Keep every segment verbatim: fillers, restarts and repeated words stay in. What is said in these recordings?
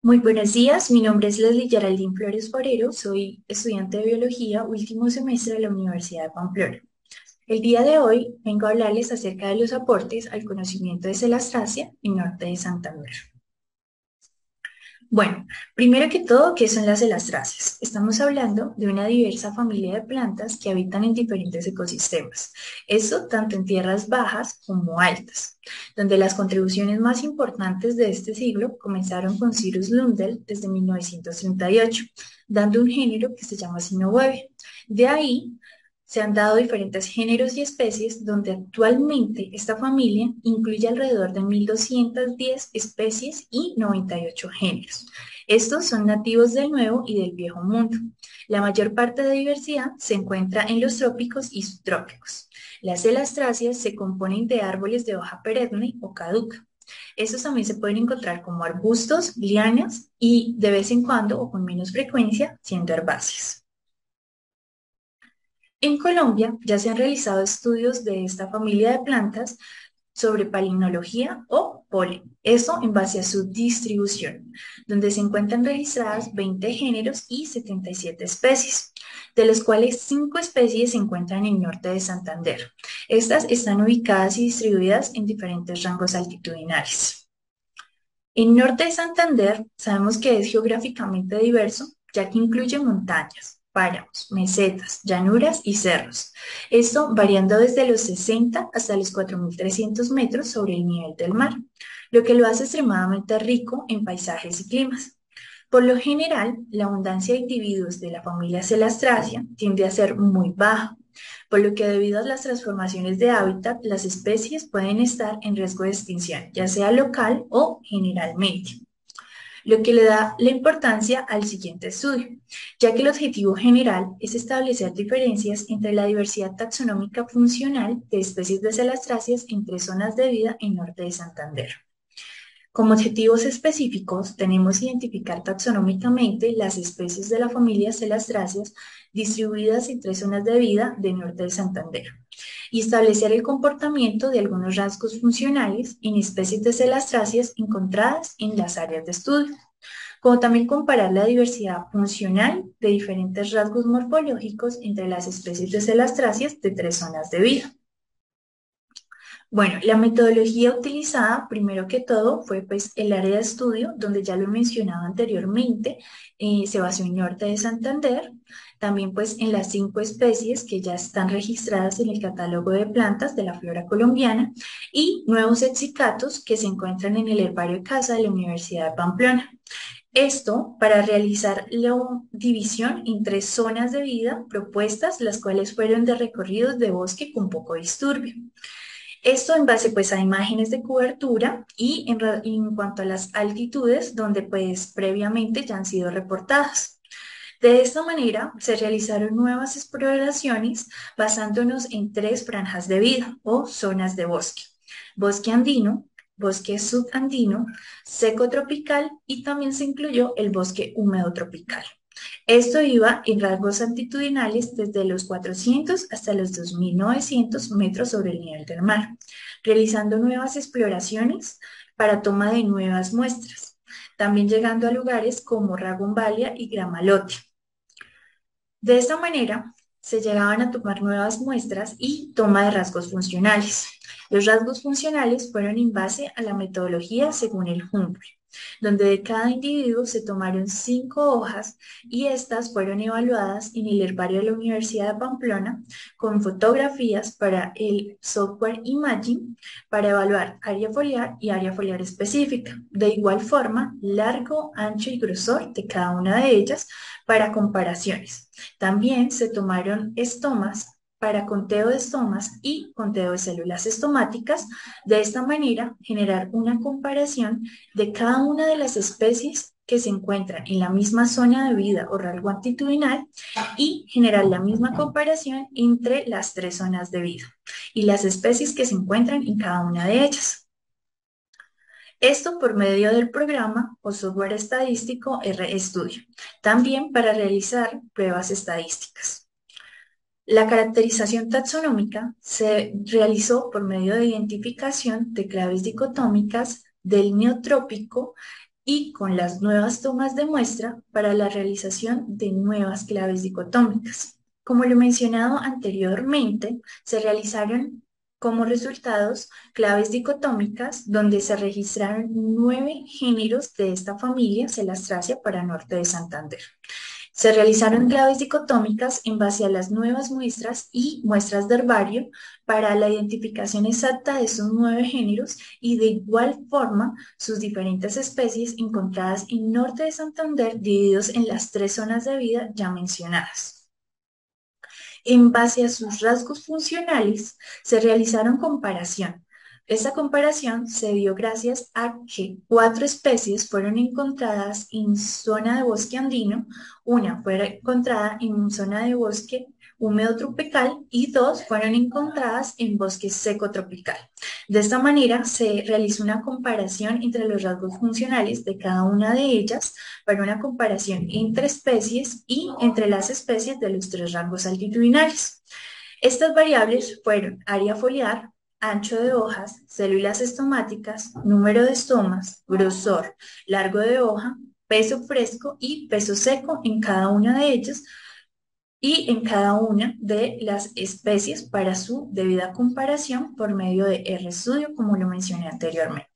Muy buenos días, mi nombre es Leslie Geraldine Flores Forero, soy estudiante de biología, último semestre de la Universidad de Pamplona. El día de hoy vengo a hablarles acerca de los aportes al conocimiento de Celastracia en Norte de Santander. Bueno, primero que todo, ¿qué son las celastracias? Estamos hablando de una diversa familia de plantas que habitan en diferentes ecosistemas, eso tanto en tierras bajas como altas, donde las contribuciones más importantes de este siglo comenzaron con Cyrus Lundell desde mil novecientos treinta y ocho, dando un género que se llama Cynoboebe. De ahí se han dado diferentes géneros y especies donde actualmente esta familia incluye alrededor de mil doscientas diez especies y noventa y ocho géneros. Estos son nativos del Nuevo y del Viejo Mundo. La mayor parte de diversidad se encuentra en los trópicos y subtrópicos. Las celastráceas se componen de árboles de hoja perenne o caduca. Estos también se pueden encontrar como arbustos, lianas y de vez en cuando o con menos frecuencia siendo herbáceas. En Colombia ya se han realizado estudios de esta familia de plantas sobre palinología o polen, eso en base a su distribución, donde se encuentran registradas veinte géneros y setenta y siete especies, de los cuales cinco especies se encuentran en el norte de Santander. Estas están ubicadas y distribuidas en diferentes rangos altitudinales. En norte de Santander sabemos que es geográficamente diverso, ya que incluye montañas, páramos, mesetas, llanuras y cerros. Esto variando desde los sesenta hasta los cuatro mil trescientos metros sobre el nivel del mar, lo que lo hace extremadamente rico en paisajes y climas. Por lo general, la abundancia de individuos de la familia Celastracia tiende a ser muy baja, por lo que debido a las transformaciones de hábitat, las especies pueden estar en riesgo de extinción, ya sea local o generalmente, lo que le da la importancia al siguiente estudio, ya que el objetivo general es establecer diferencias entre la diversidad taxonómica funcional de especies de Celastracias entre zonas de vida en norte de Santander. Como objetivos específicos, tenemos identificar taxonómicamente las especies de la familia Celastracias distribuidas en tres zonas de vida de norte de Santander y establecer el comportamiento de algunos rasgos funcionales en especies de Celastracias encontradas en las áreas de estudio, como también comparar la diversidad funcional de diferentes rasgos morfológicos entre las especies de Celastracias de tres zonas de vida. Bueno, la metodología utilizada, primero que todo, fue pues el área de estudio, donde ya lo he mencionado anteriormente, eh, se basó en Norte de Santander, también pues en las cinco especies que ya están registradas en el catálogo de plantas de la flora colombiana y nuevos exicatos que se encuentran en el herbario de casa de la Universidad de Pamplona. Esto para realizar la división en tres zonas de vida propuestas, las cuales fueron de recorridos de bosque con poco disturbio. Esto en base pues a imágenes de cobertura y en, en cuanto a las altitudes donde pues previamente ya han sido reportadas. De esta manera se realizaron nuevas exploraciones basándonos en tres franjas de vida o zonas de bosque. Bosque andino, bosque subandino, seco tropical y también se incluyó el bosque húmedo tropical. Esto iba en rasgos altitudinales desde los cuatrocientos hasta los dos mil novecientos metros sobre el nivel del mar, realizando nuevas exploraciones para toma de nuevas muestras, también llegando a lugares como Ragumbalia y Gramalote. De esta manera, se llegaban a tomar nuevas muestras y toma de rasgos funcionales. Los rasgos funcionales fueron en base a la metodología según el Humphrey, donde de cada individuo se tomaron cinco hojas y estas fueron evaluadas en el herbario de la Universidad de Pamplona con fotografías para el software Imaging para evaluar área foliar y área foliar específica. De igual forma, largo, ancho y grosor de cada una de ellas para comparaciones. También se tomaron estomas para conteo de estomas y conteo de células estomáticas. De esta manera, generar una comparación de cada una de las especies que se encuentran en la misma zona de vida o rango altitudinal y generar la misma comparación entre las tres zonas de vida y las especies que se encuentran en cada una de ellas. Esto por medio del programa o software estadístico RStudio, también para realizar pruebas estadísticas. La caracterización taxonómica se realizó por medio de identificación de claves dicotómicas del neotrópico y con las nuevas tomas de muestra para la realización de nuevas claves dicotómicas. Como lo mencionado anteriormente, se realizaron como resultados claves dicotómicas donde se registraron nueve géneros de esta familia Celastracia para norte de Santander. Se realizaron claves dicotómicas en base a las nuevas muestras y muestras de herbario para la identificación exacta de esos nueve géneros y de igual forma sus diferentes especies encontradas en norte de Santander divididos en las tres zonas de vida ya mencionadas. En base a sus rasgos funcionales, se realizaron comparación. Esta comparación se dio gracias a que cuatro especies fueron encontradas en zona de bosque andino, una fue encontrada en zona de bosque húmedo tropical y dos fueron encontradas en bosque seco tropical. De esta manera se realizó una comparación entre los rasgos funcionales de cada una de ellas para una comparación entre especies y entre las especies de los tres rangos altitudinales. Estas variables fueron área foliar, ancho de hojas, células estomáticas, número de estomas, grosor, largo de hoja, peso fresco y peso seco en cada una de ellas y en cada una de las especies para su debida comparación por medio de RStudio, como lo mencioné anteriormente.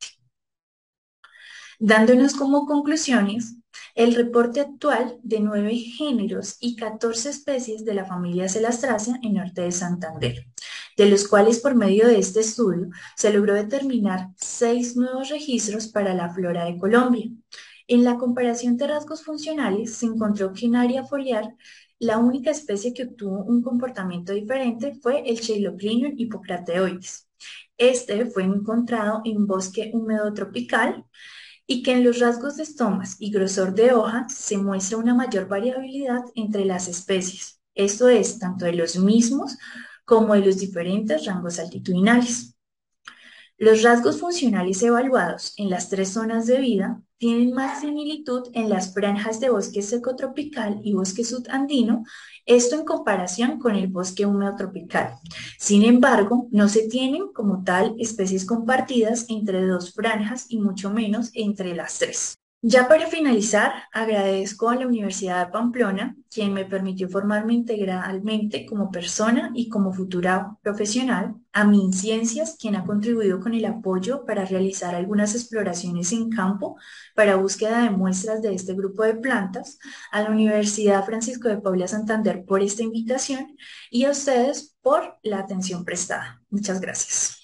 Dándonos como conclusiones el reporte actual de nueve géneros y catorce especies de la familia Celastracia en norte de Santander, de los cuales por medio de este estudio se logró determinar seis nuevos registros para la flora de Colombia. En la comparación de rasgos funcionales se encontró que en área foliar la única especie que obtuvo un comportamiento diferente fue el Cheiloclinium hippocrateoides. Este fue encontrado en bosque húmedo tropical, y que en los rasgos de estomas y grosor de hoja se muestra una mayor variabilidad entre las especies, esto es, tanto de los mismos como de los diferentes rangos altitudinales. Los rasgos funcionales evaluados en las tres zonas de vida tienen más similitud en las franjas de bosque seco tropical y bosque subandino, esto en comparación con el bosque húmedo tropical. Sin embargo, no se tienen como tal especies compartidas entre dos franjas y mucho menos entre las tres. Ya para finalizar, agradezco a la Universidad de Pamplona, quien me permitió formarme integralmente como persona y como futura profesional, a MinCiencias, quien ha contribuido con el apoyo para realizar algunas exploraciones en campo para búsqueda de muestras de este grupo de plantas, a la Universidad Francisco de Paula Santander por esta invitación y a ustedes por la atención prestada. Muchas gracias.